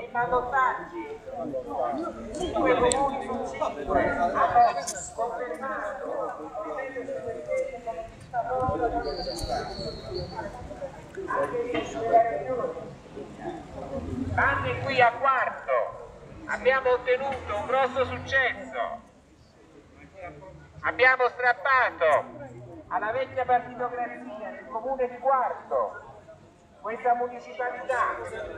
i ballottaggi. 5 comuni su 5 hanno confermato anche qui a Quarto abbiamo ottenuto un grosso successo. Abbiamo strappato alla vecchia partitocrazia del comune di Quarto questa municipalità.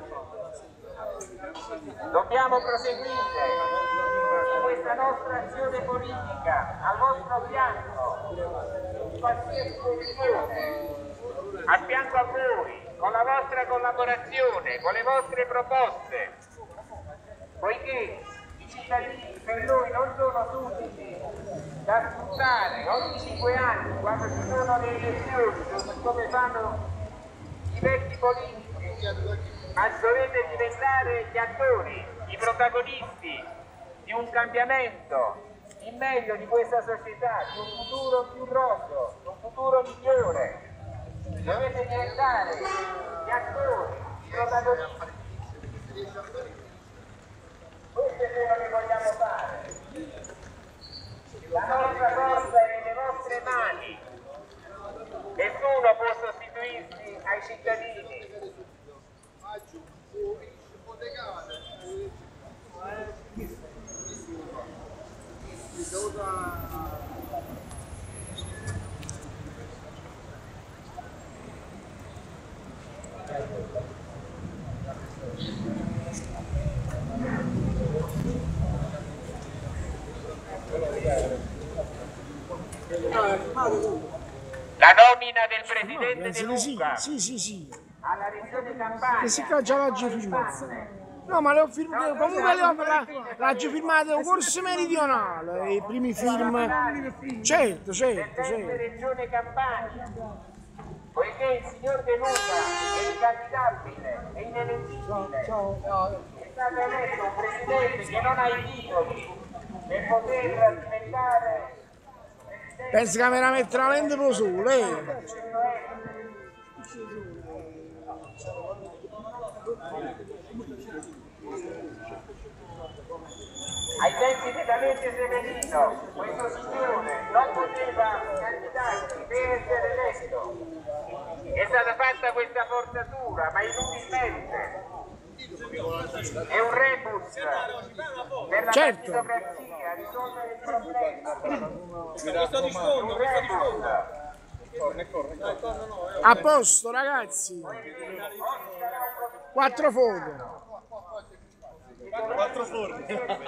Dobbiamo proseguire questa nostra azione politica al vostro fianco, in qualsiasi posizione, a fianco a voi, con la vostra collaborazione, con le vostre proposte, poiché i cittadini per noi non sono sudditi da sfruttare ogni 5 anni quando ci sono le elezioni, come fanno i vecchi politici, ma dovete diventare gli attori, i protagonisti di un cambiamento in meglio di questa società, di un futuro più roseo, di un futuro migliore. Dovete diventare gli attori, i protagonisti. Questo è quello che vogliamo fare. La nostra forza è nelle vostre mani. Nessuno può sostituirsi ai cittadini. La nomina del presidente De Luca alla regione Campania. Che si già l'oggi filmato. No, ma le ho filmate, comunque l'ho filmato un corso meridionale, i primi film. Certo. Regione Campania. Poiché il signor De Luca è incandidabile, è ineleggibile. È stato eletto un presidente che non ha i titoli per poter diventare. Penso che me la metterà la lente per sole. Ai tempi di Talente Severino, questo signore non poteva candidarsi per essere eletto. È stata fatta questa forzatura, ma inutilmente. È un rebus per la partitocrazia, risolvere il problema. Questo di sfondo, questo di sfondo. A posto ragazzi. 4 foto. 4 forme.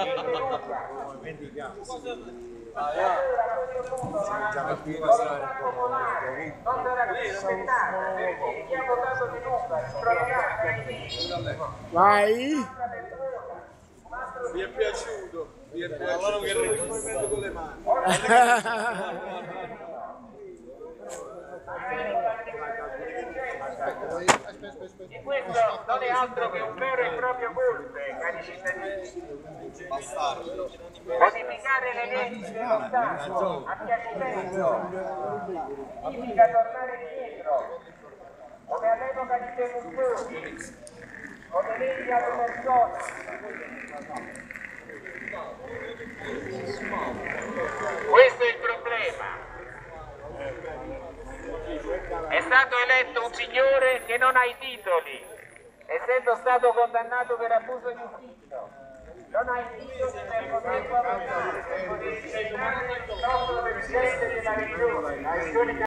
Non sarà rispettata perché chi ha votato Di Luca si troverà. Vai. Mi è piaciuto. Allora che rispondendo con le mani. E questo non è altro che un vero e proprio golpe, cari cittadini. Modificare le leggi dello Stato a piacimento significa tornare indietro, come all'epoca di Berlusconi, come leggi alle persone. Questo è il problema. È stato eletto un signore che non ha i titoli, essendo stato condannato per abuso di ufficio. Non ha i titoli per poter governare, per poter diventare il nostro presidente della regione, la regione